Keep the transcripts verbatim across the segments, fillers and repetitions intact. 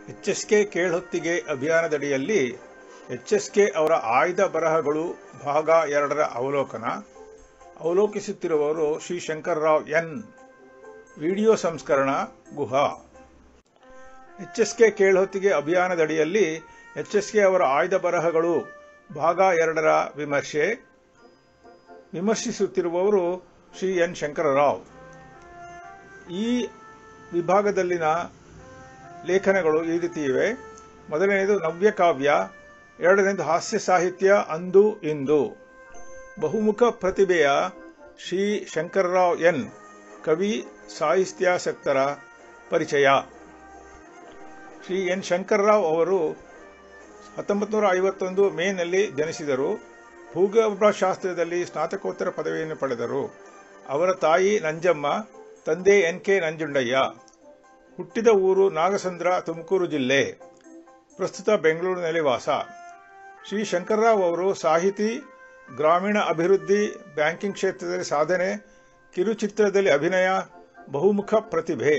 H S K ಕೇಳ್ಹೊತ್ತಿಗೆ ಅಭಿಯಾನದಡಿಯಲ್ಲಿ H S K ಅವರ ಆಯ್ದ ಬರಹಗಳು ಭಾಗ ಎರಡರ ಅವಲೋಕನ. ಅವಲೋಕಿಸುತ್ತಿರುವವರು ಶ್ರೀ ಶಂಕರರಾವ್ ಎನ್. ವಿಡಿಯೋ ಸಂಸ್ಕರಣ ಗುಹಾ. ಎಚ್ ಎಸ್ ಕೆ ಕೇಳ್ಹೊತ್ತಿಗೆ ಅಭಿಯಾನದಡಿಯಲ್ಲಿ ಎಚ್ ಎಸ್ ಕೆ ಅವರ ಆಯ್ದ ಬರಹಗಳು ಭಾಗ ಎರಡರ ವಿಮರ್ಶೆ. ವಿಮರ್ಶಿಸುತ್ತಿರುವವರು ಶ್ರೀ ಎನ್ ಶಂಕರರಾವ್. ಈ ವಿಭಾಗದಲ್ಲಿನ ಲೇಖನಗಳು ಈ ರೀತಿ ಇವೆ. ಮೊದಲನೆಯದು ನವ್ಯಕಾವ್ಯ, ಎರಡನೇದು ಹಾಸ್ಯ ಸಾಹಿತ್ಯ ಅಂದು ಇಂದು. ಬಹುಮುಖ ಪ್ರತಿಭೆಯ ಶ್ರೀ ಶಂಕರರಾವ್ ಎನ್, ಕವಿ ಸಾಹಿತ್ಯಾಸಕ್ತರ ಪರಿಚಯ. ಶ್ರೀ ಎನ್ ಶಂಕರರಾವ್ ಅವರು ಹತ್ತೊಂಬತ್ತು ನೂರ ಐವತ್ತೊಂದು ಮೇನಲ್ಲಿ ಜನಿಸಿದರು. ಭೂಗರ್ಭಶಾಸ್ತ್ರದಲ್ಲಿ ಸ್ನಾತಕೋತ್ತರ ಪದವಿಯನ್ನು ಪಡೆದರು. ಅವರ ತಾಯಿ ನಂಜಮ್ಮ, ತಂದೆ ಎನ್ ಕೆ ನಂಜುಂಡಯ್ಯ. ಹುಟ್ಟಿದ ಊರು ನಾಗಸಂದ್ರ, ತುಮಕೂರು ಜಿಲ್ಲೆ. ಪ್ರಸ್ತುತ ಬೆಂಗಳೂರಿನಲ್ಲಿ ವಾಸ. ಶ್ರೀ ಶಂಕರರಾವ್ ಅವರು ಸಾಹಿತಿ, ಗ್ರಾಮೀಣ ಅಭಿವೃದ್ಧಿ, ಬ್ಯಾಂಕಿಂಗ್ ಕ್ಷೇತ್ರದಲ್ಲಿ ಸಾಧನೆ, ಕಿರುಚಿತ್ರದಲ್ಲಿ ಅಭಿನಯ, ಬಹುಮುಖ ಪ್ರತಿಭೆ.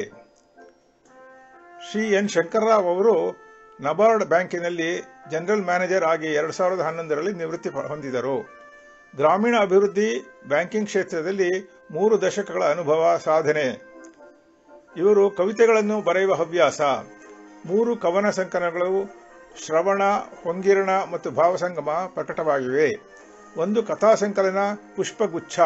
ಶ್ರೀ ಎನ್ ಶಂಕರರಾವ್ ಅವರು ನಬಾರ್ಡ್ ಬ್ಯಾಂಕಿನಲ್ಲಿ ಜನರಲ್ ಮ್ಯಾನೇಜರ್ ಆಗಿ ಎರಡು ಸಾವಿರದ ಹನ್ನೊಂದರಲ್ಲಿ ನಿವೃತ್ತಿ ಹೊಂದಿದರು. ಗ್ರಾಮೀಣ ಅಭಿವೃದ್ಧಿ, ಬ್ಯಾಂಕಿಂಗ್ ಕ್ಷೇತ್ರದಲ್ಲಿ ಮೂರು ದಶಕಗಳ ಅನುಭವ, ಸಾಧನೆ. ಇವರು ಕವಿತೆಗಳನ್ನು ಬರೆಯುವ ಹವ್ಯಾಸ. ಮೂರು ಕವನ ಸಂಕಲನಗಳು ಶ್ರವಣ, ಹೊಂಗಿರಣ ಮತ್ತು ಭಾವಸಂಗಮ ಪ್ರಕಟವಾಗಿವೆ. ಒಂದು ಕಥಾ ಸಂಕಲನ ಪುಷ್ಪಗುಚ್ಛ.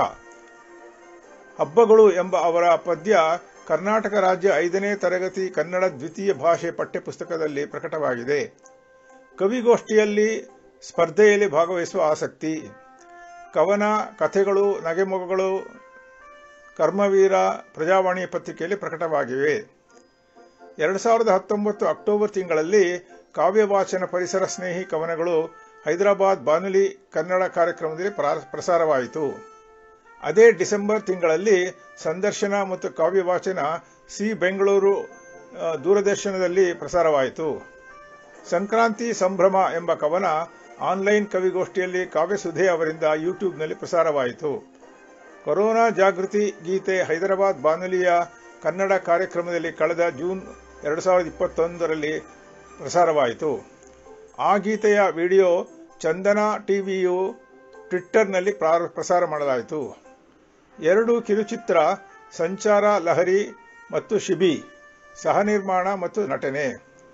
ಹಬ್ಬಗಳು ಎಂಬ ಅವರ ಪದ್ಯ ಕರ್ನಾಟಕ ರಾಜ್ಯ ಐದನೇ ತರಗತಿ ಕನ್ನಡ ದ್ವಿತೀಯ ಭಾಷೆ ಪಠ್ಯಪುಸ್ತಕದಲ್ಲಿ ಪ್ರಕಟವಾಗಿದೆ. ಕವಿಗೋಷ್ಠಿಯಲ್ಲಿ ಸ್ಪರ್ಧೆಯಲ್ಲಿ ಭಾಗವಹಿಸುವ ಆಸಕ್ತಿ. ಕವನ, ಕಥೆಗಳು, ನಗೆಮೊಗಗಳು ಕರ್ಮವೀರ ಪ್ರಜಾವಾಣಿ ಪತ್ರಿಕೆಯಲ್ಲಿ ಪ್ರಕಟವಾಗಿವೆ. ಎರಡು ಸಾವಿರದ ಹತ್ತೊಂಬತ್ತು ಅಕ್ಟೋಬರ್ ತಿಂಗಳಲ್ಲಿ ಕಾವ್ಯವಾಚನ ಪರಿಸರ ಸ್ನೇಹಿ ಕವನಗಳು ಹೈದರಾಬಾದ್ ಬಾನುಲಿ ಕನ್ನಡ ಕಾರ್ಯಕ್ರಮದಲ್ಲಿ ಪ್ರಸಾರವಾಯಿತು. ಅದೇ ಡಿಸೆಂಬರ್ ತಿಂಗಳಲ್ಲಿ ಸಂದರ್ಶನ ಮತ್ತು ಕಾವ್ಯವಾಚನ ಸಿ ಬೆಂಗಳೂರು ದೂರದರ್ಶನದಲ್ಲಿ ಪ್ರಸಾರವಾಯಿತು. ಸಂಕ್ರಾಂತಿ ಸಂಭ್ರಮ ಎಂಬ ಕವನ ಆನ್ಲೈನ್ ಕವಿಗೋಷ್ಠಿಯಲ್ಲಿ ಕಾವ್ಯಸುಧೆ ಅವರಿಂದ ಯೂಟ್ಯೂಬ್ನಲ್ಲಿ ಪ್ರಸಾರವಾಯಿತು. ಕೊರೋನಾ ಜಾಗೃತಿ ಗೀತೆ ಹೈದರಾಬಾದ್ ಬಾನುಲಿಯ ಕನ್ನಡ ಕಾರ್ಯಕ್ರಮದಲ್ಲಿ ಕಳೆದ ಜೂನ್ ಎರಡು ಸಾವಿರದ ಇಪ್ಪತ್ತೊಂದರಲ್ಲಿ ಪ್ರಸಾರವಾಯಿತು. ಆ ಗೀತೆಯ ವಿಡಿಯೋ ಚಂದನ ಟಿವಿಯು ಟ್ವಿಟ್ಟರ್ನಲ್ಲಿ ಪ್ರಸಾರ ಮಾಡಲಾಯಿತು. ಎರಡು ಕಿರುಚಿತ್ರ ಸಂಚಾರ ಲಹರಿ ಮತ್ತು ಶಿಬಿ ಸಹ ನಿರ್ಮಾಣ ಮತ್ತು ನಟನೆ.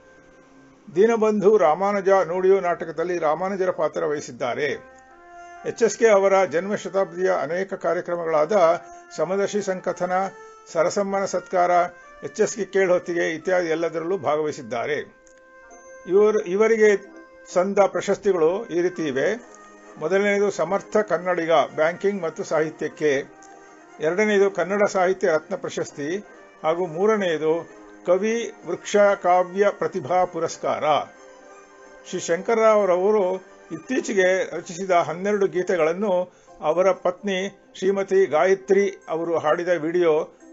ದೀನಬಂಧು ರಾಮಾನುಜ ನುಡಿಯೋ ನಾಟಕದಲ್ಲಿ ರಾಮಾನುಜರ ಪಾತ್ರ ವಹಿಸಿದ್ದಾರೆ. ಎಚ್ ಎಸ್ ಕೆ ಅವರ ಜನ್ಮ ಶತಾಬ್ದಿಯ ಅನೇಕ ಕಾರ್ಯಕ್ರಮಗಳಾದ ಸಮದರ್ಶಿ ಸಂಕಥನ, ಸರಸಮ್ಮನ ಸತ್ಕಾರ, ಎಚ್ ಎಸ್ ಕೆ ಕೇಳ್ಹೊತ್ತಿಗೆ ಇತ್ಯಾದಿ ಎಲ್ಲದರಲ್ಲೂ ಭಾಗವಹಿಸಿದ್ದಾರೆ. ಇವರು ಇವರಿಗೆ ಸಂದ ಪ್ರಶಸ್ತಿಗಳು ಈ ರೀತಿ ಇವೆ. ಮೊದಲನೆಯದು ಸಮರ್ಥ ಕನ್ನಡಿಗ ಬ್ಯಾಂಕಿಂಗ್ ಮತ್ತು ಸಾಹಿತ್ಯಕ್ಕೆ, ಎರಡನೆಯದು ಕನ್ನಡ ಸಾಹಿತ್ಯ ರತ್ನ ಪ್ರಶಸ್ತಿ ಹಾಗೂ ಮೂರನೆಯದು ಕವಿ ವೃಕ್ಷ ಕಾವ್ಯ ಪ್ರತಿಭಾ ಪುರಸ್ಕಾರ. ಶ್ರೀ ಶಂಕರರಾವ್ ಅವರು ಇತ್ತೀಚೆಗೆ ರಚಿಸಿದ ಹನ್ನೆರಡು ಗೀತೆಗಳನ್ನು ಅವರ ಪತ್ನಿ ಶ್ರೀಮತಿ ಗಾಯತ್ರಿ ಅವರು ಹಾಡಿದ ವಿಡಿಯೋ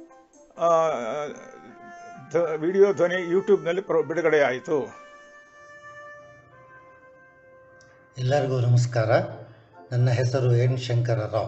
ವಿಡಿಯೋ ಧ್ವನಿ ಯೂಟ್ಯೂಬ್ನಲ್ಲಿ ಬಿಡುಗಡೆಯಾಯಿತು. ಎಲ್ಲರಿಗೂ ನಮಸ್ಕಾರ. ನನ್ನ ಹೆಸರು N Shankararao.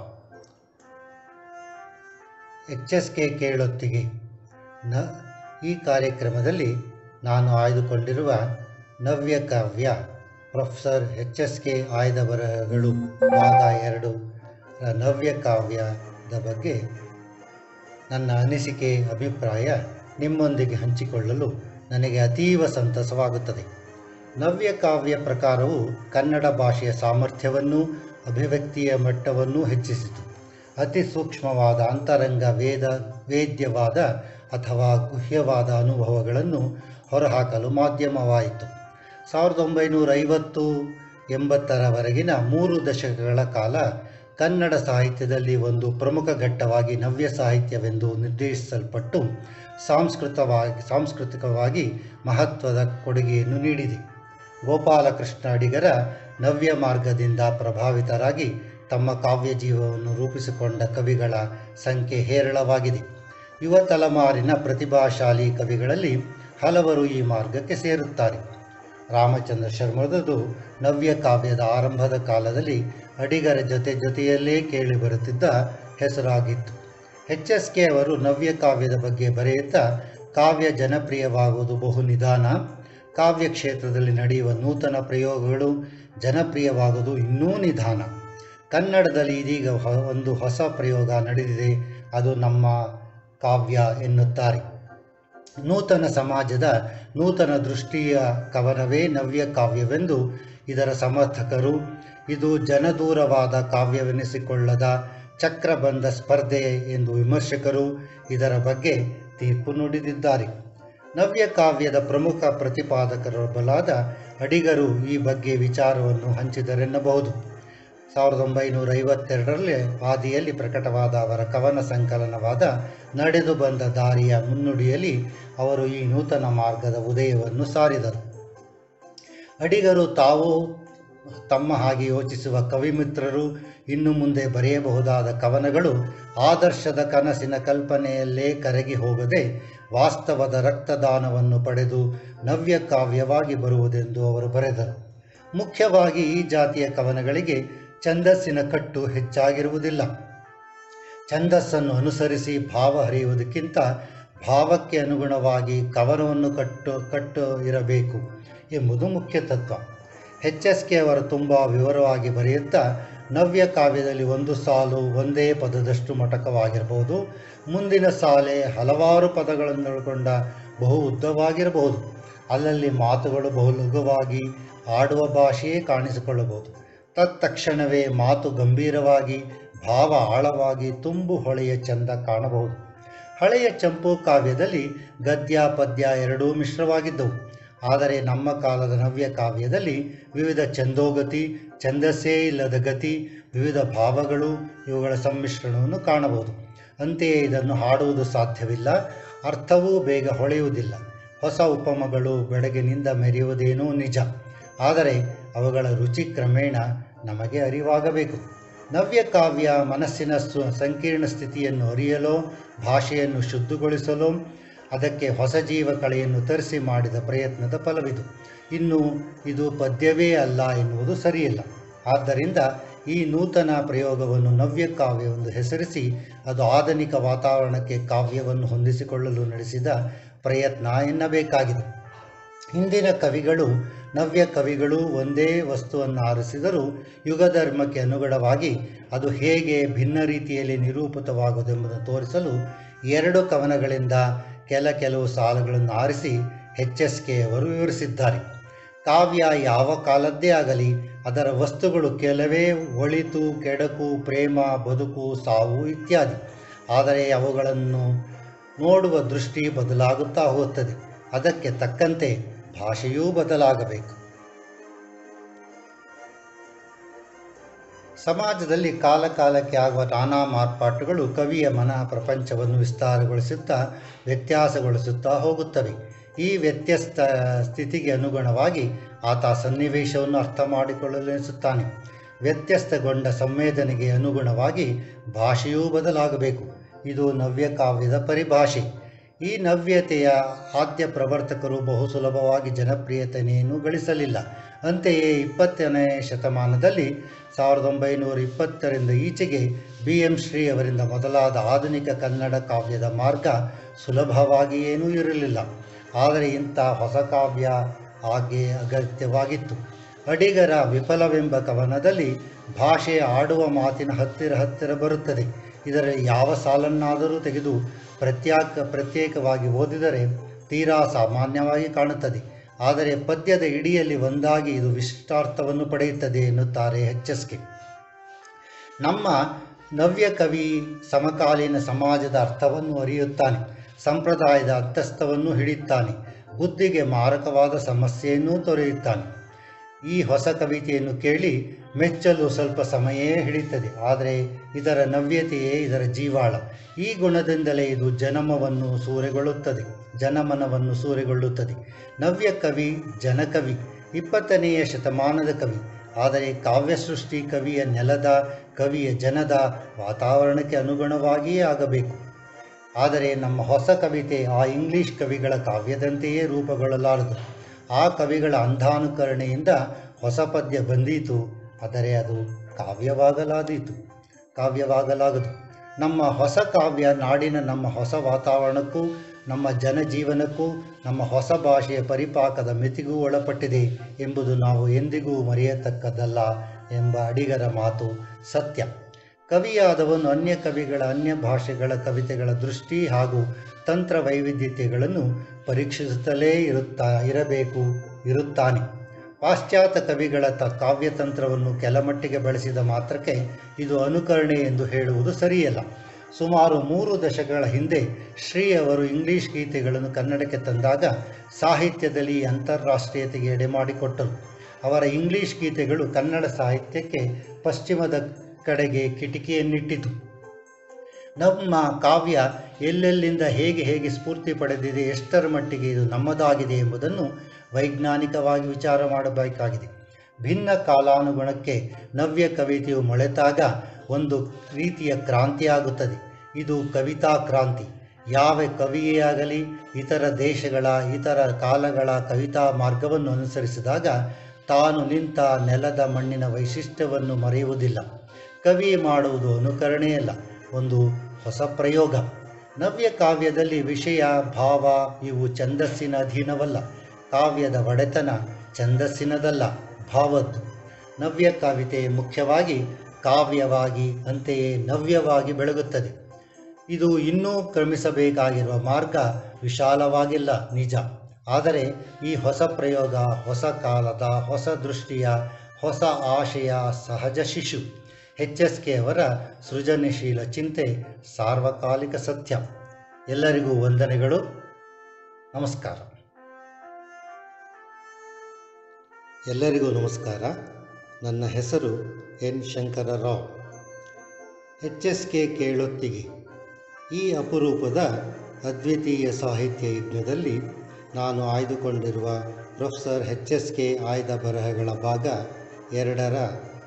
H S K ಕೇಳೊತ್ತಿಗೆ ನ ಈ ಕಾರ್ಯಕ್ರಮದಲ್ಲಿ ನಾನು ಆಯ್ದುಕೊಂಡಿರುವ ನವ್ಯಕಾವ್ಯ ಪ್ರೊಫೆಸರ್ ಎಚ್ ಎಸ್ ಕೆ ಆಯ್ದ ಬರಹಗಳು ಭಾಗ ಎರಡು ನವ್ಯಕಾವ್ಯದ ಬಗ್ಗೆ ನನ್ನ ಅನಿಸಿಕೆ, ಅಭಿಪ್ರಾಯ ನಿಮ್ಮೊಂದಿಗೆ ಹಂಚಿಕೊಳ್ಳಲು ನನಗೆ ಅತೀವ ಸಂತಸವಾಗುತ್ತದೆ. ನವ್ಯಕಾವ್ಯ ಪ್ರಕಾರವು ಕನ್ನಡ ಭಾಷೆಯ ಸಾಮರ್ಥ್ಯವನ್ನು, ಅಭಿವ್ಯಕ್ತಿಯ ಮಟ್ಟವನ್ನು ಹೆಚ್ಚಿಸಿತು. ಅತಿ ಸೂಕ್ಷ್ಮವಾದ ಅಂತರಂಗ ವೇದ ವೇದ್ಯವಾದ ಅಥವಾ ಗುಹ್ಯವಾದ ಅನುಭವಗಳನ್ನು ಹೊರಹಾಕಲು ಮಾಧ್ಯಮವಾಯಿತು. ಸಾವಿರದ ಒಂಬೈನೂರ ಐವತ್ತು ಎಂಬತ್ತರವರೆಗಿನ ಮೂರು ದಶಕಗಳ ಕಾಲ ಕನ್ನಡ ಸಾಹಿತ್ಯದಲ್ಲಿ ಒಂದು ಪ್ರಮುಖ ಘಟ್ಟವಾಗಿ ನವ್ಯ ಸಾಹಿತ್ಯವೆಂದು ನಿರ್ದೇಶಿಸಲ್ಪಟ್ಟು ಸಾಂಸ್ಕೃತವಾಗಿ ಸಾಂಸ್ಕೃತಿಕವಾಗಿ ಮಹತ್ವದ ಕೊಡುಗೆಯನ್ನು ನೀಡಿದೆ. ಗೋಪಾಲಕೃಷ್ಣ ಅಡಿಗರ ನವ್ಯ ಮಾರ್ಗದಿಂದ ಪ್ರಭಾವಿತರಾಗಿ ತಮ್ಮ ಕಾವ್ಯ ಜೀವವನ್ನು ರೂಪಿಸಿಕೊಂಡ ಕವಿಗಳ ಸಂಖ್ಯೆ ಹೇರಳವಾಗಿದೆ. ಯುವ ತಲೆಮಾರಿನ ಪ್ರತಿಭಾಶಾಲಿ ಕವಿಗಳಲ್ಲಿ ಹಲವರು ಈ ಮಾರ್ಗಕ್ಕೆ ಸೇರುತ್ತಾರೆ. ರಾಮಚಂದ್ರ ಶರ್ಮರದು ನವ್ಯ ಕಾವ್ಯದ ಆರಂಭದ ಕಾಲದಲ್ಲಿ ಅಡಿಗರ ಜೊತೆ ಜೊತೆಯಲ್ಲೇ ಕೇಳಿಬರುತ್ತಿದ್ದ ಹೆಸರಾಗಿತ್ತು. ಎಚ್ ಎಸ್ ಕೆ ಅವರು ನವ್ಯ ಕಾವ್ಯದ ಬಗ್ಗೆ ಬರೆಯುತ್ತಾ ಕಾವ್ಯ ಜನಪ್ರಿಯವಾಗುವುದು ಬಹು ನಿಧಾನ, ಕಾವ್ಯ ಕ್ಷೇತ್ರದಲ್ಲಿ ನಡೆಯುವ ನೂತನ ಪ್ರಯೋಗಗಳು ಜನಪ್ರಿಯವಾಗುವುದು ಇನ್ನೂ ನಿಧಾನ. ಕನ್ನಡದಲ್ಲಿ ಇದೀಗ ಒಂದು ಹೊಸ ಪ್ರಯೋಗ ನಡೆದಿದೆ, ಅದು ನಮ್ಮ ಕಾವ್ಯ ಎನ್ನುತ್ತಾರೆ. ನೂತನ ಸಮಾಜದ ನೂತನ ದೃಷ್ಟಿಯ ಕವನವೇ ನವ್ಯ ಕಾವ್ಯವೆಂದು ಇದರ ಸಮರ್ಥಕರು, ಇದು ಜನದೂರವಾದ ಕಾವ್ಯವೆನಿಸಿಕೊಳ್ಳದ ಚಕ್ರಬಂಧ ಸ್ಪರ್ಧೆ ಎಂದು ವಿಮರ್ಶಕರು ಇದರ ಬಗ್ಗೆ ತೀರ್ಪು ನುಡಿದಿದ್ದಾರೆ. ನವ್ಯ ಕಾವ್ಯದ ಪ್ರಮುಖ ಪ್ರತಿಪಾದಕರೊಬ್ಬಲಾದ ಅಡಿಗರು ಈ ಬಗ್ಗೆ ವಿಚಾರವನ್ನು ಹಂಚಿದರೆನ್ನಬಹುದು. ಸಾವಿರದ ಒಂಬೈನೂರ ಐವತ್ತೆರಡರಲ್ಲಿ ಆದಿಯಲ್ಲಿ ಪ್ರಕಟವಾದ ಅವರ ಕವನ ಸಂಕಲನವಾದ ನಡೆದು ಬಂದ ದಾರಿಯ ಮುನ್ನುಡಿಯಲ್ಲಿ ಅವರು ಈ ನೂತನ ಮಾರ್ಗದ ಉದಯವನ್ನು ಸಾರಿದರು. ಅಡಿಗರು ತಾವು ತಮ್ಮ ಹಾಗೆ ಯೋಚಿಸುವ ಕವಿಮಿತ್ರರು ಇನ್ನು ಮುಂದೆ ಬರೆಯಬಹುದಾದ ಕವನಗಳು ಆದರ್ಶದ ಕನಸಿನ ಕಲ್ಪನೆಯಲ್ಲೇ ಕರಗಿ ಹೋಗದೆ ವಾಸ್ತವದ ರಕ್ತದಾನವನ್ನು ಪಡೆದು ನವ್ಯ ಕಾವ್ಯವಾಗಿ ಬರುವುದೆಂದು ಅವರು ಬರೆದರು. ಮುಖ್ಯವಾಗಿ ಈ ಜಾತಿಯ ಕವನಗಳಿಗೆ ಛಂದಸ್ಸಿನ ಕಟ್ಟು ಹೆಚ್ಚಾಗಿರುವುದಿಲ್ಲ. ಛಂದಸ್ಸನ್ನು ಅನುಸರಿಸಿ ಭಾವ ಹರಿಯುವುದಕ್ಕಿಂತ ಭಾವಕ್ಕೆ ಅನುಗುಣವಾಗಿ ಕವನವನ್ನು ಕಟ್ಟು ಕಟ್ಟು ಇರಬೇಕು ಎಂಬುದು ಮುಖ್ಯ ತತ್ವ. ಎಚ್ ಎಸ್ ಕೆ ಅವರು ತುಂಬ ವಿವರವಾಗಿ ಬರೆಯುತ್ತಾ, ನವ್ಯ ಕಾವ್ಯದಲ್ಲಿ ಒಂದು ಸಾಲು ಒಂದೇ ಪದದಷ್ಟು ಮಟಕವಾಗಿರಬಹುದು, ಮುಂದಿನ ಸಾಲೆ ಹಲವಾರು ಪದಗಳನ್ನೊಳಗೊಂಡ ಬಹು ಉದ್ದವಾಗಿರಬಹುದು, ಅಲ್ಲಲ್ಲಿ ಮಾತುಗಳು ಬಹು ಲಘುವಾಗಿ ಆಡುವ ಭಾಷೆಯೇ ಕಾಣಿಸಿಕೊಳ್ಳಬಹುದು. ತತ್ಕ್ಷಣವೇ ಮಾತು ಗಂಭೀರವಾಗಿ, ಭಾವ ಆಳವಾಗಿ, ತುಂಬು ಹೊಳೆಯ ಚಂದ ಕಾಣಬಹುದು. ಹಳೆಯ ಚಂಪು ಕಾವ್ಯದಲ್ಲಿ ಗದ್ಯ ಪದ್ಯ ಎರಡೂ ಮಿಶ್ರವಾಗಿದ್ದವು. ಆದರೆ ನಮ್ಮ ಕಾಲದ ನವ್ಯ ಕಾವ್ಯದಲ್ಲಿ ವಿವಿಧ ಛಂದೋಗತಿ, ಛಂದಸ್ಸೇ ಇಲ್ಲದ ಗತಿ, ವಿವಿಧ ಭಾವಗಳು, ಇವುಗಳ ಸಮ್ಮಿಶ್ರಣವನ್ನು ಕಾಣಬಹುದು. ಅಂತೆಯೇ ಇದನ್ನು ಹಾಡುವುದು ಸಾಧ್ಯವಿಲ್ಲ, ಅರ್ಥವೂ ಬೇಗ ಹೊಳೆಯುವುದಿಲ್ಲ. ಹೊಸ ಉಪಮಗಳು ಬೆಳಗಿನಿಂದ ಮೆರೆಯುವುದೇನೂ ನಿಜ, ಆದರೆ ಅವುಗಳ ರುಚಿ ಕ್ರಮೇಣ ನಮಗೆ ಅರಿವಾಗಬೇಕು. ನವ್ಯ ಕಾವ್ಯ ಮನಸ್ಸಿನ ಸು ಸಂಕೀರ್ಣ ಸ್ಥಿತಿಯನ್ನು ಅರಿಯಲು, ಭಾಷೆಯನ್ನು ಶುದ್ಧಗೊಳಿಸಲು ಅದಕ್ಕೆ ಹೊಸ ಜೀವ ಕಳೆಯನ್ನು ತರಿಸಿ ಮಾಡಿದ ಪ್ರಯತ್ನದ ಫಲವಿದು. ಇನ್ನು ಇದು ಪದ್ಯವೇ ಅಲ್ಲ ಎನ್ನುವುದು ಸರಿಯಿಲ್ಲ. ಆದ್ದರಿಂದ ಈ ನೂತನ ಪ್ರಯೋಗವನ್ನು ನವ್ಯ ಕಾವ್ಯವೆಂದು ಹೆಸರಿಸಿ ಅದು ಆಧುನಿಕ ವಾತಾವರಣಕ್ಕೆ ಕಾವ್ಯವನ್ನು ಹೊಂದಿಸಿಕೊಳ್ಳಲು ನಡೆಸಿದ ಪ್ರಯತ್ನ ಎನ್ನಬೇಕಾಗಿದೆ. ಹಿಂದಿನ ಕವಿಗಳು, ನವ್ಯ ಕವಿಗಳು ಒಂದೇ ವಸ್ತುವನ್ನು ಆರಿಸಿದರೂ ಯುಗಧರ್ಮಕ್ಕೆ ಅನುಗುಣವಾಗಿ ಅದು ಹೇಗೆ ಭಿನ್ನ ರೀತಿಯಲ್ಲಿ ನಿರೂಪಿತವಾಗುವುದೆಂಬುದನ್ನು ತೋರಿಸಲು ಎರಡು ಕವನಗಳಿಂದ ಕೆಲ ಕೆಲವು ಸಾಲುಗಳನ್ನು ಆರಿಸಿ ಎಚ್ ಎಸ್ ಕೆ ಅವರು ವಿವರಿಸಿದ್ದಾರೆ. ಕಾವ್ಯ ಯಾವ ಕಾಲದ್ದೇ ಆಗಲಿ ಅದರ ವಸ್ತುಗಳು ಕೆಲವೇ ಒಳಿತು, ಕೆಡಕು, ಪ್ರೇಮ, ಬದುಕು, ಸಾವು ಇತ್ಯಾದಿ. ಆದರೆ ಅವುಗಳನ್ನು ನೋಡುವ ದೃಷ್ಟಿ ಬದಲಾಗುತ್ತಾ ಹೋಗುತ್ತದೆ. ಅದಕ್ಕೆ ತಕ್ಕಂತೆ ಭಾಷೆಯೂ ಬದಲಾಗಬೇಕು. ಸಮಾಜದಲ್ಲಿ ಕಾಲ ಕಾಲಕ್ಕೆ ಆಗುವ ನಾನಾ ಮಾರ್ಪಾಟುಗಳು ಕವಿಯ ಮನ ಪ್ರಪಂಚವನ್ನು ವಿಸ್ತಾರಗೊಳಿಸುತ್ತಾ ವ್ಯತ್ಯಾಸಗೊಳಿಸುತ್ತಾ ಹೋಗುತ್ತವೆ. ಈ ವ್ಯತ್ಯಸ್ತ ಸ್ಥಿತಿಗೆ ಅನುಗುಣವಾಗಿ ಆತ ಸನ್ನಿವೇಶವನ್ನು ಅರ್ಥ ಮಾಡಿಕೊಳ್ಳಲು ಎನಿಸುತ್ತಾನೆ. ವ್ಯತ್ಯಸ್ತಗೊಂಡ ಸಂವೇದನೆಗೆ ಅನುಗುಣವಾಗಿ ಭಾಷೆಯೂ ಬದಲಾಗಬೇಕು. ಇದು ನವ್ಯ ಕಾವ್ಯದ ಪರಿಭಾಷೆ. ಈ ನವ್ಯತೆಯ ಆದ್ಯ ಪ್ರವರ್ತಕರು ಬಹು ಸುಲಭವಾಗಿ ಜನಪ್ರಿಯತೆಯನ್ನು ಗಳಿಸಲಿಲ್ಲ. ಅಂತೆಯೇ ಇಪ್ಪತ್ತನೇ ಶತಮಾನದಲ್ಲಿ ಸಾವಿರದ ಒಂಬೈನೂರ ಇಪ್ಪತ್ತರಿಂದ ಈಚೆಗೆ ಬಿ ಎಂ ಶ್ರೀ ಅವರಿಂದ ಮೊದಲಾದ ಆಧುನಿಕ ಕನ್ನಡ ಕಾವ್ಯದ ಮಾರ್ಗ ಸುಲಭವಾಗಿ ಏನೂ ಇರಲಿಲ್ಲ. ಆದರೆ ಇಂಥ ಹೊಸ ಕಾವ್ಯ ಹಾಗೆ ಅಗತ್ಯವಾಗಿತ್ತು. ಅಡಿಗರ ವಿಫಲವೆಂಬ ಕವನದಲ್ಲಿ ಭಾಷೆ ಆಡುವ ಮಾತಿನ ಹತ್ತಿರ ಹತ್ತಿರ ಬರುತ್ತದೆ. ಇದರ ಯಾವ ಸಾಲನ್ನಾದರೂ ತೆಗೆದು ಪ್ರತ್ಯೇಕ ಪ್ರತ್ಯೇಕವಾಗಿ ಓದಿದರೆ ತೀರಾ ಸಾಮಾನ್ಯವಾಗಿ ಕಾಣುತ್ತದೆ. ಆದರೆ ಪದ್ಯದ ಇಡಿಯಲ್ಲಿ ಒಂದಾಗಿ ಇದು ವಿಶಿಷ್ಟಾರ್ಥವನ್ನು ಪಡೆಯುತ್ತದೆ ಎನ್ನುತ್ತಾರೆ ಎಚ್ ಎಸ್ ಕೆ. ನಮ್ಮ ನವ್ಯ ಕವಿ ಸಮಕಾಲೀನ ಸಮಾಜದ ಅರ್ಥವನ್ನು ಅರಿಯುತ್ತಾನೆ, ಸಂಪ್ರದಾಯದ ಅಂತಸ್ತವನ್ನು ಹಿಡಿಯುತ್ತಾನೆ, ಬುದ್ಧಿಗೆ ಮಾರಕವಾದ ಸಮಸ್ಯೆಯನ್ನೂ ತೊರೆಯುತ್ತಾನೆ. ಈ ಹೊಸ ಕವಿತೆಯನ್ನು ಕೇಳಿ ಮೆಚ್ಚಲು ಸ್ವಲ್ಪ ಸಮಯವೇ ಹಿಡಿಯುತ್ತದೆ. ಆದರೆ ಇದರ ನವ್ಯತೆಯೇ ಇದರ ಜೀವಾಳ. ಈ ಗುಣದಿಂದಲೇ ಇದು ಜನಮವನ್ನು ಸೂರೆಗೊಳ್ಳುತ್ತದೆ ಜನಮನವನ್ನು ಸೂರೆಗೊಳ್ಳುತ್ತದೆ. ನವ್ಯ ಕವಿ ಜನಕವಿ, ಇಪ್ಪತ್ತನೆಯ ಶತಮಾನದ ಕವಿ. ಆದರೆ ಕಾವ್ಯಸೃಷ್ಟಿ ಕವಿಯ ನೆಲದ, ಕವಿಯ ಜನದ ವಾತಾವರಣಕ್ಕೆ ಅನುಗುಣವಾಗಿಯೇ ಆಗಬೇಕು. ಆದರೆ ನಮ್ಮ ಹೊಸ ಕವಿತೆ ಆ ಇಂಗ್ಲಿಷ್ ಕವಿಗಳ ಕಾವ್ಯದಂತೆಯೇ ರೂಪುಗೊಳ್ಳಲಾರದು. ಆ ಕವಿಗಳ ಅಂಧಾನುಕರಣೆಯಿಂದ ಹೊಸ ಪದ್ಯ ಬಂದೀತು, ಆದರೆ ಅದು ಕಾವ್ಯವಾಗಲಾದೀತು ಕಾವ್ಯವಾಗಲಾಗದು. ನಮ್ಮ ಹೊಸ ಕಾವ್ಯ ನಾಡಿನ ನಮ್ಮ ಹೊಸ ವಾತಾವರಣಕ್ಕೂ ನಮ್ಮ ಜನಜೀವನಕ್ಕೂ ನಮ್ಮ ಹೊಸ ಭಾಷೆಯ ಪರಿಪಾಕದ ಮಿತಿಗೂ ಒಳಪಟ್ಟಿದೆ ಎಂಬುದು ನಾವು ಎಂದಿಗೂ ಮರೆಯತಕ್ಕದ್ದಲ್ಲ ಎಂಬ ಅಡಿಗರ ಮಾತು ಸತ್ಯ. ಕವಿಯಾದವನು ಅನ್ಯ ಕವಿಗಳ ಅನ್ಯ ಭಾಷೆಗಳ ಕವಿತೆಗಳ ದೃಷ್ಟಿ ಹಾಗೂ ತಂತ್ರ ವೈವಿಧ್ಯತೆಗಳನ್ನು ಪರೀಕ್ಷಿಸುತ್ತಲೇ ಇರುತ್ತಾ ಇರಬೇಕು ಇರುತ್ತಾನೆ. ಪಾಶ್ಚಾತ್ಯ ಕವಿಗಳ ತ ಕಾವ್ಯತಂತ್ರವನ್ನು ಕೆಲಮಟ್ಟಿಗೆ ಬಳಸಿದ ಮಾತ್ರಕ್ಕೆ ಇದು ಅನುಕರಣೆ ಎಂದು ಹೇಳುವುದು ಸರಿಯಲ್ಲ. ಸುಮಾರು ಮೂರು ದಶಕಗಳ ಹಿಂದೆ ಶ್ರೀ ಅವರು ಇಂಗ್ಲಿಷ್ ಗೀತೆಗಳನ್ನು ಕನ್ನಡಕ್ಕೆ ತಂದಾಗ ಸಾಹಿತ್ಯದಲ್ಲಿ ಅಂತಾರಾಷ್ಟ್ರೀಯತೆಗೆ ಎಡೆಮಾಡಿಕೊಟ್ಟರು. ಅವರ ಇಂಗ್ಲಿಷ್ ಗೀತೆಗಳು ಕನ್ನಡ ಸಾಹಿತ್ಯಕ್ಕೆ ಪಶ್ಚಿಮದ ಕಡೆಗೆ ಕಿಟಿಕಿಯನ್ನಿಟ್ಟಿತು. ನಮ್ಮ ಕಾವ್ಯ ಎಲ್ಲೆಲ್ಲಿಂದ ಹೇಗೆ ಹೇಗೆ ಸ್ಫೂರ್ತಿ ಪಡೆದಿದೆ, ಎಷ್ಟರ ಮಟ್ಟಿಗೆ ಇದು ನಮ್ಮದಾಗಿದೆ ಎಂಬುದನ್ನು ವೈಜ್ಞಾನಿಕವಾಗಿ ವಿಚಾರ ಮಾಡಬೇಕಾಗಿದೆ. ಭಿನ್ನ ಕಾಲಾನುಗುಣಕ್ಕೆ ನವ್ಯ ಕವಿತೆಯು ಮೊಳೆತಾಗ ಒಂದು ರೀತಿಯ ಕ್ರಾಂತಿಯಾಗುತ್ತದೆ. ಇದು ಕವಿತಾ ಕ್ರಾಂತಿ. ಯಾವ ಕವಿಯೇ ಆಗಲಿ ಇತರ ದೇಶಗಳ ಇತರ ಕಾಲಗಳ ಕವಿತಾ ಮಾರ್ಗವನ್ನು ಅನುಸರಿಸಿದಾಗ ತಾನು ನಿಂತ ನೆಲದ ಮಣ್ಣಿನ ವೈಶಿಷ್ಟ್ಯವನ್ನು ಮರೆಯುವುದಿಲ್ಲ. ಕವಿ ಮಾಡುವುದು ಅನುಕರಣೆಯಲ್ಲ, ಒಂದು ಹೊಸ ಪ್ರಯೋಗ. ನವ್ಯ ಕಾವ್ಯದಲ್ಲಿ ವಿಷಯ ಭಾವ ಇವು ಛಂದಸ್ಸಿನ ಅಧೀನವಲ್ಲ. ಕಾವ್ಯದ ಒಡೆತನ ಛಂದಸ್ಸಿನದಲ್ಲ, ಭಾವದ್ದು. ನವ್ಯ ಕವಿತೆ ಮುಖ್ಯವಾಗಿ ಕಾವ್ಯವಾಗಿ ಅಂತೆಯೇ ನವ್ಯವಾಗಿ ಬೆಳಗುತ್ತದೆ. ಇದು ಇನ್ನೂ ಕ್ರಮಿಸಬೇಕಾಗಿರುವ ಮಾರ್ಗ ವಿಶಾಲವಾಗಿಲ್ಲ ನಿಜ. ಆದರೆ ಈ ಹೊಸ ಪ್ರಯೋಗ ಹೊಸ ಕಾಲದ ಹೊಸ ದೃಷ್ಟಿಯ ಹೊಸ ಆಶಯ ಸಹಜ ಶಿಶು. ಎಚ್ ಎಸ್ ಕೆ ಅವರ ಸೃಜನಶೀಲ ಚಿಂತೆ ಸಾರ್ವಕಾಲಿಕ ಸತ್ಯ. ಎಲ್ಲರಿಗೂ ವಂದನೆಗಳು. ನಮಸ್ಕಾರ. ಎಲ್ಲರಿಗೂ ನಮಸ್ಕಾರ. ನನ್ನ ಹೆಸರು N Shankararao. H S K ಕೇಳೊತ್ತಿಗೆ ಈ ಅಪರೂಪದ ಅದ್ವಿತೀಯ ಸಾಹಿತ್ಯ ಯಜ್ಞದಲ್ಲಿ ನಾನು ಆಯ್ದುಕೊಂಡಿರುವ ಪ್ರೊಫೆಸರ್ ಎಚ್ ಎಸ್ ಕೆ ಆಯ್ದ ಬರಹಗಳ ಭಾಗ ಎರಡರ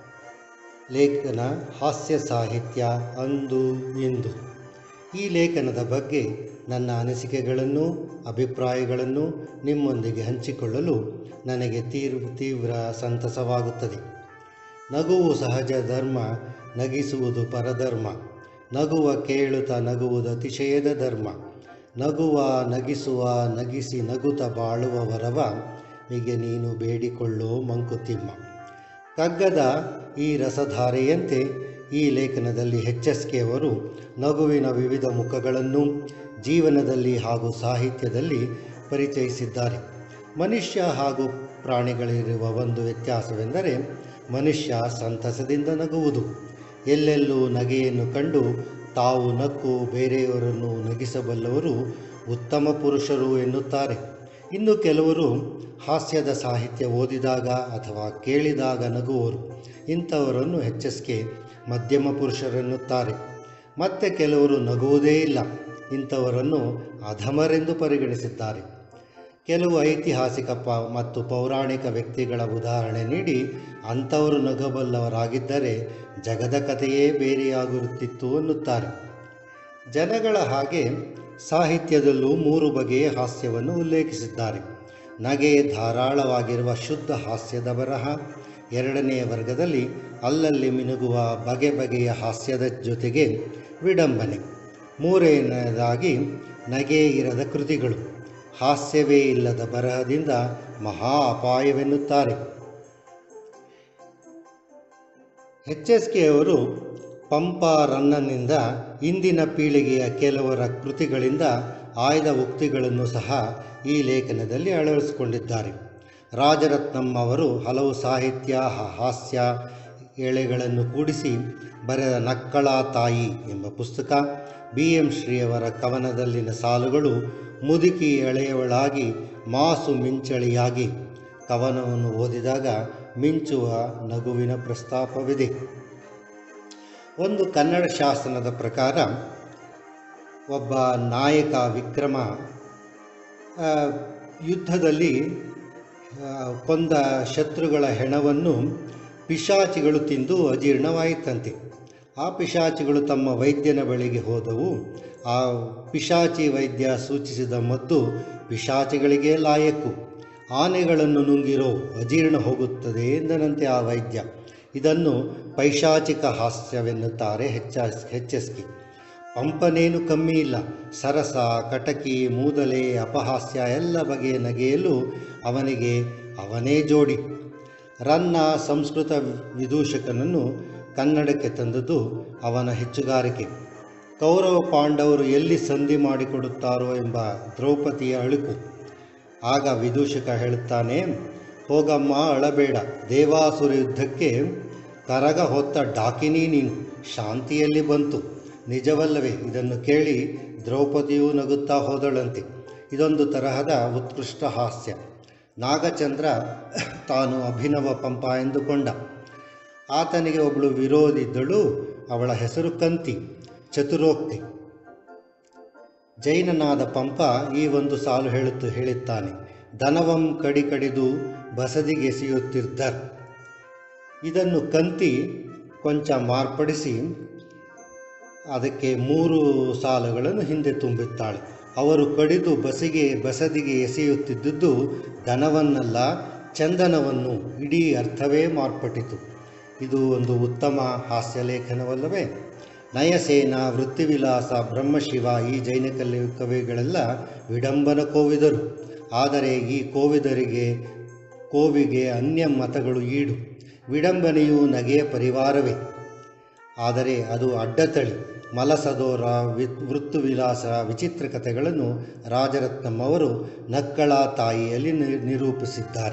ಲೇಖನ ಹಾಸ್ಯ ಸಾಹಿತ್ಯ ಅಂದು ಇಂದು. ಈ ಲೇಖನದ ಬಗ್ಗೆ ನನ್ನ ಅನಿಸಿಕೆಗಳನ್ನು ಅಭಿಪ್ರಾಯಗಳನ್ನು ನಿಮ್ಮೊಂದಿಗೆ ಹಂಚಿಕೊಳ್ಳಲು ನನಗೆ ತೀವ್ರ ತೀವ್ರ ಸಂತಸವಾಗುತ್ತದೆ. ನಗುವು ಸಹಜ ಧರ್ಮ, ನಗಿಸುವುದು ಪರಧರ್ಮ. ನಗುವ ಕೇಳುತ್ತ ನಗುವುದು ಅತಿಶಯದ ಧರ್ಮ. ನಗುವ ನಗಿಸುವ ನಗಿಸಿ ನಗುತ್ತ ಬಾಳುವ ವರವ ಮಿಗೆ ನೀನು ಬೇಡಿಕೊಳ್ಳೋ ಮಂಕುತಿಮ್ಮ. ಕಗ್ಗದ ಈ ರಸಧಾರೆಯಂತೆ ಈ ಲೇಖನದಲ್ಲಿ ಎಚ್ ಎಸ್ ಕೆ ಅವರು ನಗುವಿನ ವಿವಿಧ ಮುಖಗಳನ್ನು ಜೀವನದಲ್ಲಿ ಹಾಗೂ ಸಾಹಿತ್ಯದಲ್ಲಿ ಪರಿಚಯಿಸಿದ್ದಾರೆ. ಮನುಷ್ಯ ಹಾಗೂ ಪ್ರಾಣಿಗಳಿರುವ ಒಂದು ವ್ಯತ್ಯಾಸವೆಂದರೆ ಮನುಷ್ಯ ಸಂತಸದಿಂದ ನಗುವುದು. ಎಲ್ಲೆಲ್ಲೂ ನಗೆಯನ್ನು ಕಂಡು ತಾವು ನಕ್ಕು ಬೇರೆಯವರನ್ನು ನಗಿಸಬಲ್ಲವರು ಉತ್ತಮ ಪುರುಷರು ಎನ್ನುತ್ತಾರೆ. ಇನ್ನು ಕೆಲವರು ಹಾಸ್ಯದ ಸಾಹಿತ್ಯ ಓದಿದಾಗ ಅಥವಾ ಕೇಳಿದಾಗ ನಗುವರು. ಇಂಥವರನ್ನು ಎಚ್ ಎಸ್ ಕೆ ಮಧ್ಯಮ ಪುರುಷರೆನ್ನುತ್ತಾರೆ. ಮತ್ತೆ ಕೆಲವರು ನಗುವುದೇ ಇಲ್ಲ. ಇಂಥವರನ್ನು ಅಧಮರೆಂದು ಪರಿಗಣಿಸಿದ್ದಾರೆ. ಕೆಲವು ಐತಿಹಾಸಿಕ ಪ ಮತ್ತು ಪೌರಾಣಿಕ ವ್ಯಕ್ತಿಗಳ ಉದಾಹರಣೆ ನೀಡಿ ಅಂಥವರು ನಗಬಲ್ಲವರಾಗಿದ್ದರೆ ಜಗದ ಕಥೆಯೇ ಬೇರೆಯಾಗಿರುತ್ತಿತ್ತು ಅನ್ನುತ್ತಾರೆ. ಜನಗಳ ಹಾಗೆ ಸಾಹಿತ್ಯದಲ್ಲೂ ಮೂರು ಬಗೆಯ ಹಾಸ್ಯವನ್ನು ಉಲ್ಲೇಖಿಸಿದ್ದಾರೆ. ನಗೆ ಧಾರಾಳವಾಗಿರುವ ಶುದ್ಧ ಹಾಸ್ಯದ ಬರಹ. ಎರಡನೆಯ ವರ್ಗದಲ್ಲಿ ಅಲ್ಲಲ್ಲಿ ಮಿನುಗುವ ಬಗೆ ಬಗೆಯ ಹಾಸ್ಯದ ಜೊತೆಗೆ ವಿಡಂಬನೆ. ಮೂರನೆಯದಾಗಿ ನಗೆ ಇರದ ಕೃತಿಗಳು. ಹಾಸ್ಯವೇ ಇಲ್ಲದ ಬರಹದಿಂದ ಮಹಾ ಅಪಾಯವೆನ್ನುತ್ತಾರೆ. ಎಚ್ ಎಸ್ ಕೆ ಅವರು ಪಂಪ ರನ್ನನಿಂದ ಇಂದಿನ ಪೀಳಿಗೆಯ ಕೆಲವರ ಕೃತಿಗಳಿಂದ ಆಯ್ದ ಉಕ್ತಿಗಳನ್ನು ಸಹ ಈ ಲೇಖನದಲ್ಲಿ ಅಳವಡಿಸಿಕೊಂಡಿದ್ದಾರೆ. ರಾಜರತ್ನಂ ಅವರು ಹಲವು ಸಾಹಿತ್ಯ ಹಾಸ್ಯ ಎಳೆಗಳನ್ನು ಕೂಡಿಸಿ ಬರೆದ ನಕ್ಕಳ ತಾಯಿ ಎಂಬ ಪುಸ್ತಕ. ಬಿ ಎಂ ಶ್ರೀಯವರ ಕವನದಲ್ಲಿನ ಸಾಲುಗಳು ಮುದುಕಿ ಎಳೆಯವಳಾಗಿ ಮಾಸು ಮಿಂಚಳಿಯಾಗಿ. ಕವನವನ್ನು ಓದಿದಾಗ ಮಿಂಚುವ ನಗುವಿನ ಪ್ರಸ್ತಾಪವಿದೆ. ಒಂದು ಕನ್ನಡ ಶಾಸನದ ಪ್ರಕಾರ ಒಬ್ಬ ನಾಯಕ ವಿಕ್ರಮ ಯುದ್ಧದಲ್ಲಿ ಕೊಂದ ಶತ್ರುಗಳ ಹೆಣವನ್ನು ಪಿಶಾಚಿಗಳು ತಿಂದು ಅಜೀರ್ಣವಾಯಿತಂತೆ. ಆ ಪಿಶಾಚಿಗಳು ತಮ್ಮ ವೈದ್ಯನ ಬಳಿಗೆ ಹೋದವು. ಆ ಪಿಶಾಚಿ ವೈದ್ಯ ಸೂಚಿಸಿದ ಮದ್ದು ಪಿಶಾಚಿಗಳಿಗೆ ಲಾಯಕ್ಕು. ಆನೆಗಳನ್ನು ನುಂಗಿರೋ ಅಜೀರ್ಣ ಹೋಗುತ್ತದೆ ಎಂದನಂತೆ ಆ ವೈದ್ಯ. ಇದನ್ನು ಪೈಶಾಚಿಕ ಹಾಸ್ಯವೆನ್ನುತ್ತಾರೆ ಎಚ್ ಎಸ್ ಕೆ. ಪಂಪನೇನು ಕಮ್ಮಿ ಇಲ್ಲ. ಸರಸ, ಕಟಕಿ, ಮೂದಲೆ, ಅಪಹಾಸ್ಯ ಎಲ್ಲ ಬಗೆಯ ನಗೆಯಲ್ಲೂ ಅವನಿಗೆ ಅವನೇ ಜೋಡಿ. ರನ್ನ ಸಂಸ್ಕೃತ ವಿದೂಷಕನನ್ನು ಕನ್ನಡಕ್ಕೆ ತಂದದ್ದು ಅವನ ಹೆಚ್ಚುಗಾರಿಕೆ. ಕೌರವ ಪಾಂಡವರು ಎಲ್ಲಿ ಸಂಧಿ ಮಾಡಿಕೊಡುತ್ತಾರೋ ಎಂಬ ದ್ರೌಪದಿಯ ಅಳುಕು. ಆಗ ವಿದೂಷಕ ಹೇಳುತ್ತಾನೆ, ಹೋಗಮ್ಮ, ಅಳಬೇಡ, ದೇವಾಸುರ ಯುದ್ಧಕ್ಕೆ ಕರಗ ಹೊತ್ತ ಡಾಕಿನಿ ನೀನು, ಶಾಂತಿಯಲ್ಲಿ ಬಂತು, ನಿಜವಲ್ಲವೇ? ಇದನ್ನು ಕೇಳಿ ದ್ರೌಪದಿಯೂ ನಗುತ್ತಾ ಹೋದಳಂತೆ. ಇದೊಂದು ತರಹದ ಉತ್ಕೃಷ್ಟ ಹಾಸ್ಯ. ನಾಗಚಂದ್ರ ತಾನು ಅಭಿನವ ಪಂಪ ಎಂದುಕೊಂಡ. ಆತನಿಗೆ ಒಬ್ಬಳು ವಿರೋಧಿದ್ದಳು. ಅವಳ ಹೆಸರು ಕಂತಿ, ಚತುರೋಕ್ತಿ. ಜೈನನಾದ ಪಂಪ ಈ ಒಂದು ಸಾಲು ಹೇಳುತ್ತು ಹೇಳುತ್ತಾನೆ, ದನವಂ ಕಡಿ ಕಡಿದು ಬಸದಿಗೆಸೆಯುತ್ತಿದ್ದರ್. ಇದನ್ನು ಕಂತಿ ಕೊಂಚ ಮಾರ್ಪಡಿಸಿ ಅದಕ್ಕೆ ಮೂರು ಸಾಲುಗಳನ್ನು ಹಿಂದೆ ತುಂಬುತ್ತಾಳೆ. ಅವರು ಕಡಿದು ಬಸಿಗೆ ಬಸದಿಗೆ ಎಸೆಯುತ್ತಿದ್ದುದು ದನವನ್ನಲ್ಲ, ಚಂದನವನ್ನು. ಇಡೀ ಅರ್ಥವೇ ಮಾರ್ಪಟ್ಟಿತು. ಇದು ಒಂದು ಉತ್ತಮ ಹಾಸ್ಯಲೇಖನವಲ್ಲವೇ? ನಯಸೇನ, ವೃತ್ತಿವಿಲಾಸ, ಬ್ರಹ್ಮಶಿವ ಈ ಜೈನ ಕಲಿ ಕವಿಗಳೆಲ್ಲ ವಿಡಂಬನ ಕೋವಿದರು. ಆದರೆ ಈ ಕೋವಿದರಿಗೆ ಕೋವಿಗೆ ಅನ್ಯ ಮತಗಳು ಈಡು. ವಿಡಂಬನೆಯು ನಗೆಯ ಪರಿವಾರವೇ, ಆದರೆ ಅದು ಅಡ್ಡತಳಿ. ಮಲಸದೋರ, ವಿ ವೃತ್ತುವಿಲಾಸ, ವಿಚಿತ್ರ ಕಥೆಗಳನ್ನು ರಾಜರತ್ನಂ ಅವರು ನಕ್ಕಳ ತಾಯಿಯಲ್ಲಿ ನಿರೂಪಿಸಿದ್ದಾರೆ.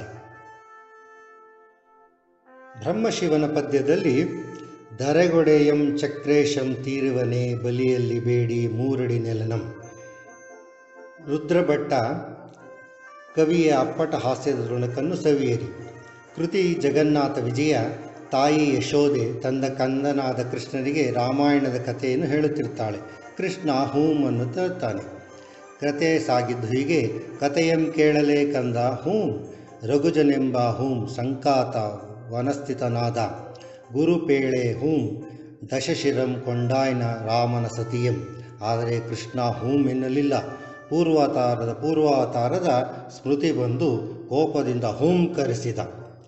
ಬ್ರಹ್ಮಶಿವನ ಪದ್ಯದಲ್ಲಿ ಧರೆಗೊಡೆಯಂ ಚಕ್ರೇಶಂ ತೀರುವನೆ ಬಲಿಯಲ್ಲಿ ಬೇಡಿ ಮೂರಡಿ ನೆಲನಂ. ರುದ್ರಭಟ್ಟ ಕವಿಯ ಅಪ್ಪಟ ಹಾಸ್ಯದ ಋಣಕನ್ನು ಸವಿಯರಿ. ಕೃತಿ ಜಗನ್ನಾಥ ವಿಜಯ ತಾಯಿ ಯಶೋದೆ ತಂದ ಕಂದನಾದ ಕೃಷ್ಣನಿಗೆ ರಾಮಾಯಣದ ಕಥೆಯನ್ನು ಹೇಳುತ್ತಿರ್ತಾಳೆ. ಕೃಷ್ಣ ಹೂಂ ಅನ್ನುತ್ತಾನೆ. ಕತೆ ಸಾಗಿದ್ದು ಹೀಗೆ, ಕಥೆಯಂ ಕೇಳಲೇ ಕಂದ ಹೂಂ, ರಘುಜನೆಂಬ ಹೂಂ ಸಂಕಾತ ವನಸ್ಥಿತನಾದ, ಗುರುಪೇಳೆ ಹೂಂ ದಶಶಿರಂ ಕೊಂಡಾಯ್ನ ರಾಮನ ಸತಿಯಂ. ಆದರೆ ಕೃಷ್ಣ ಹೂಂ ಎನ್ನಲಿಲ್ಲ. ಪೂರ್ವಾವತಾರದ ಪೂರ್ವಾವತಾರದ ಸ್ಮೃತಿ ಬಂದು ಕೋಪದಿಂದ ಹೂಂಕರಿಸಿದ.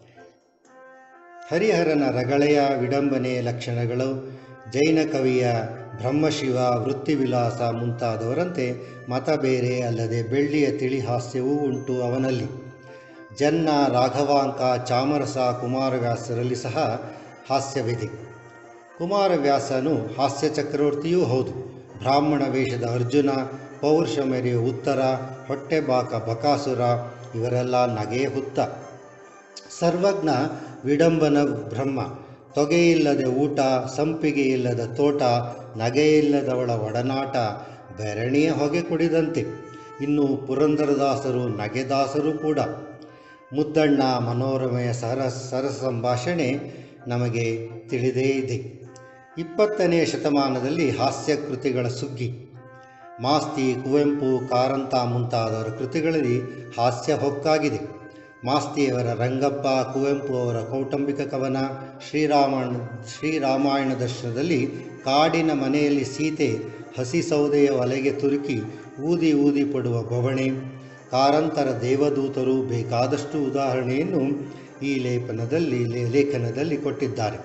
ಹರಿಹರನ ರಗಳೆಯ ವಿಡಂಬನೆಯ ಲಕ್ಷಣಗಳು ಜೈನ ಕವಿಯ ಬ್ರಹ್ಮಶಿವ, ವೃತ್ತಿವಿಲಾಸ ಮುಂತಾದವರಂತೆ ಮತ ಬೇರೆ ಅಲ್ಲದೆ ಬೆಳ್ಳಿಯ ತಿಳಿಹಾಸ್ಯವೂ ಉಂಟು ಅವನಲ್ಲಿ. ಜನ್ನ, ರಾಘವಾಂಕ, ಚಾಮರಸ, ಕುಮಾರವ್ಯಾಸರಲ್ಲಿ ಸಹ ಹಾಸ್ಯವಿದೆ. ಕುಮಾರವ್ಯಾಸನು ಹಾಸ್ಯ ಚಕ್ರವರ್ತಿಯೂ ಹೌದು. ಬ್ರಾಹ್ಮಣ ವೇಷದ ಅರ್ಜುನ, ಪೌರುಷ ಮೆರೆಯುವ ಉತ್ತರ, ಹೊಟ್ಟೆಬಾಕ ಬಕಾಸುರ ಇವರೆಲ್ಲ ನಗೆಯ ಹುತ್ತ. ಸರ್ವಜ್ಞ ವಿಡಂಬನ ಬ್ರಹ್ಮ. ತೊಗೆಯಿಲ್ಲದೆ ಊಟ, ಸಂಪಿಗೆ ಇಲ್ಲದ ತೋಟ, ನಗೆಯಿಲ್ಲದವಳ ಒಡನಾಟ, ಬೆರಣಿಯ ಹೊಗೆ ಕುಡಿದಂತೆ. ಇನ್ನು ಪುರಂದರದಾಸರು ನಗೆದಾಸರು ಕೂಡ. ಮುದ್ದಣ್ಣ ಮನೋರಮೆಯ ಸರಸ ಸರಸ ಸಂಭಾಷಣೆ ನಮಗೆ ತಿಳಿದೇ ಇದೆ. ಇಪ್ಪತ್ತನೆಯ ಶತಮಾನದಲ್ಲಿ ಹಾಸ್ಯ ಕೃತಿಗಳ ಸುಗ್ಗಿ. ಮಾಸ್ತಿ, ಕುವೆಂಪು, ಕಾರಂತ ಮುಂತಾದವರ ಕೃತಿಗಳಲ್ಲಿ ಹಾಸ್ಯ ಹೊಕ್ಕಾಗಿದೆ. ಮಾಸ್ತಿಯವರ ರಂಗಪ್ಪ, ಕುವೆಂಪು ಅವರ ಕೌಟುಂಬಿಕ ಕವನ, ಶ್ರೀರಾಮಣ ಶ್ರೀರಾಮಾಯಣ ದರ್ಶನದಲ್ಲಿ ಕಾಡಿನ ಮನೆಯಲ್ಲಿ ಸೀತೆ ಹಸಿ ಸೌದೆಯ ಒಲೆಗೆ ತುರುಕಿ ಊದಿ ಊದಿ ಪಡುವ ಬವಣೆ, ಕಾರಂತರ ದೇವದೂತರು ಬೇಕಾದಷ್ಟು ಉದಾಹರಣೆಯನ್ನು ಈ ಲೇಖನದಲ್ಲಿ ಲೇಖನದಲ್ಲಿ ಕೊಟ್ಟಿದ್ದಾರೆ.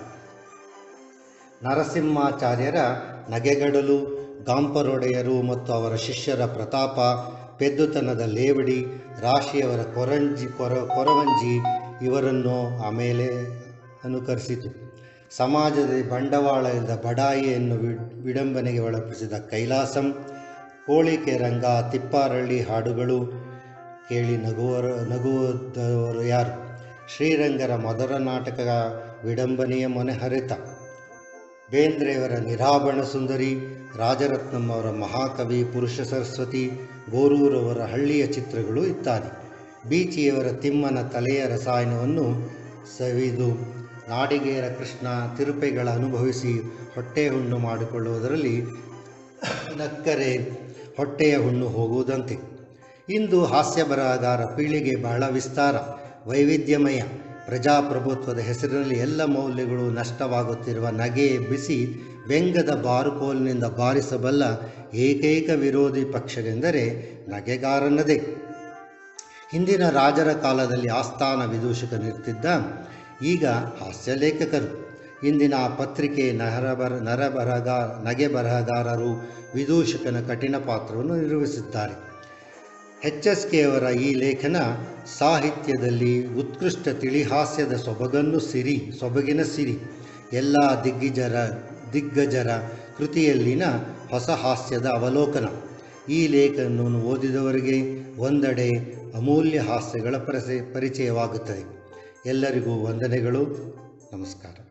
ನರಸಿಂಹಾಚಾರ್ಯರ ನಗೆಗಡಲು, ಗಾಂಪರೊಡೆಯರು ಮತ್ತು ಅವರ ಶಿಷ್ಯರ ಪ್ರತಾಪ, ಪೆದ್ದುತನದ ಲೇವಡಿ, ರಾಶಿಯವರ ಕೊರಂಜಿ ಕೊರ ಕೊರವಂಜಿ ಇವರನ್ನು ಆಮೇಲೆ ಅನುಕರಿಸಿತು. ಸಮಾಜದಲ್ಲಿ ಬಂಡವಾಳ ಇಲ್ಲದ ಬಡಾಯಿಯನ್ನು ವಿಡಂಬನೆಗೆ ಒಳಪಡಿಸಿದ ಕೈಲಾಸಂ, ಕೋಳಿಕೆ ರಂಗ, ತಿಪ್ಪಾರಳ್ಳಿ ಹಾಡುಗಳು ಕೇಳಿ ನಗುವರ ನಗುವುದವರು ಯಾರು? ಶ್ರೀರಂಗರ ಮಧುರ ನಾಟಕ ವಿಡಂಬನೆಯ ಮೊನೆಹರಿತ, ಬೇಂದ್ರೆಯವರ ನಿರಾಭರಣ ಸುಂದರಿ, ರಾಜರತ್ನಂ ಅವರ ಮಹಾಕವಿ ಪುರುಷ ಸರಸ್ವತಿ, ಗೋರೂರವರ ಹಳ್ಳಿಯ ಚಿತ್ರಗಳು ಇತ್ಯಾದಿ. ಬೀಚಿಯವರ ತಿಮ್ಮನ ತಲೆಯ ರಸಾಯನವನ್ನು ಸವಿದು ನಾಡಿಗೇರ ಕೃಷ್ಣ ತಿರುಪೆಗಳ ಅನುಭವಿಸಿ ಹೊಟ್ಟೆ ಹುಣ್ಣು ಮಾಡಿಕೊಳ್ಳುವುದರಲ್ಲಿ ನಕ್ಕರೆ ಹೊಟ್ಟೆಯ ಹುಣ್ಣು ಹೋಗುವುದಂತೆ. ಇಂದು ಹಾಸ್ಯ ಬರಹಗಾರ ಪೀಳಿಗೆ ಬಹಳ ವಿಸ್ತಾರ, ವೈವಿಧ್ಯಮಯ. ಪ್ರಜಾಪ್ರಭುತ್ವದ ಹೆಸರಿನಲ್ಲಿ ಎಲ್ಲ ಮೌಲ್ಯಗಳು ನಷ್ಟವಾಗುತ್ತಿರುವ ನಗೆ ಬಿಸಿ ವ್ಯಂಗ್ಯದ ಬಾರುಕೋಲಿನಿಂದ ಬಾರಿಸಬಲ್ಲ ಏಕೈಕ ವಿರೋಧಿ ಪಕ್ಷವೆಂದರೆ ನಗೆಗಾರನದೇ. ಹಿಂದಿನ ರಾಜರ ಕಾಲದಲ್ಲಿ ಆಸ್ಥಾನ ವಿದೂಷಕನಿರ್ತಿದ್ದ, ಈಗ ಹಾಸ್ಯ ಲೇಖಕರು. ಇಂದಿನ ಪತ್ರಿಕೆ ನರಬರ ನರಬರಗಾರ ನಗೆ ಬರಹಗಾರರು ವಿದೂಷಕನ ಕಠಿಣ ಪಾತ್ರವನ್ನು ನಿರ್ವಹಿಸಿದ್ದಾರೆ. ಎಚ್ ಎಸ್ ಕೆ ಅವರ ಈ ಲೇಖನ ಸಾಹಿತ್ಯದಲ್ಲಿ ಉತ್ಕೃಷ್ಟ ತಿಳಿಹಾಸ್ಯದ ಸೊಬಗನ್ನು ಸಿರಿ ಸೊಬಗಿನ ಸಿರಿ ಎಲ್ಲ ದಿಗ್ಗಜರ ದಿಗ್ಗಜರ ಕೃತಿಯಲ್ಲಿನ ಹೊಸ ಹಾಸ್ಯದ ಅವಲೋಕನ. ಈ ಲೇಖನವನ್ನು ಓದಿದವರಿಗೆ ಒಂದೆಡೆ ಅಮೂಲ್ಯ ಹಾಸ್ಯಗಳ ಪರಿಚಯ ಪರಿಚಯವಾಗುತ್ತದೆ. ಎಲ್ಲರಿಗೂ ವಂದನೆಗಳು. ನಮಸ್ಕಾರ.